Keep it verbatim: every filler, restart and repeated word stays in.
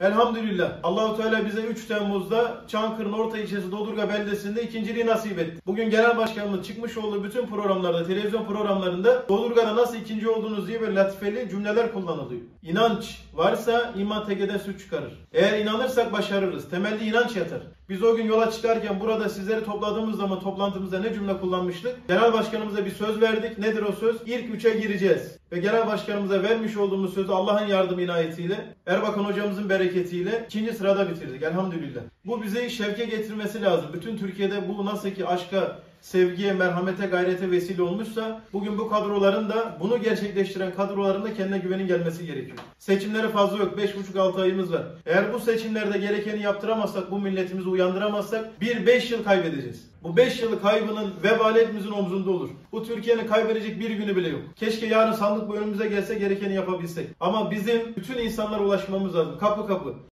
Elhamdülillah. Allahu Teala bize üç Temmuz'da Çankırı'nın Orta ilçesi Dodurga beldesinde ikinciliği nasip etti. Bugün genel başkanımız çıkmış olduğu bütün programlarda, televizyon programlarında Dodurga'da nasıl ikinci oldunuz diye böyle latifeli cümleler kullanılıyor. İnanç varsa iman tekeden süt çıkarır. Eğer inanırsak başarırız. Temelde inanç yatar. Biz o gün yola çıkarken burada sizleri topladığımız zaman toplantımızda ne cümle kullanmıştık? Genel başkanımıza bir söz verdik. Nedir o söz? İlk üçe gireceğiz. Ve genel başkanımıza vermiş olduğumuz sözü Allah'ın yardım inayetiyle, Erbakan hocamızın bereketiyle ikinci sırada bitirdik. Elhamdülillah. Bu bizi şevke getirmesi lazım. Bütün Türkiye'de bu nasıl ki aşka, sevgiye, merhamete, gayrete vesile olmuşsa bugün bu kadroların da bunu gerçekleştiren kadroların da kendine güvenin gelmesi gerekiyor. Seçimlere fazla yok. beş buçuk altı ayımız var. Eğer bu seçimlerde gerekeni yaptıramazsak, bu milletimizi uyandıramazsak bir beş yıl kaybedeceğiz. Bu beş yılı kaybının vebali hepimizin omzunda olur. Bu Türkiye'nin kaybedecek bir günü bile yok. Keşke yarın sandık bu önümüze gelse gerekeni yapabilsek. Ama bizim bütün insanlara ulaşmamız lazım. Kapı kapı.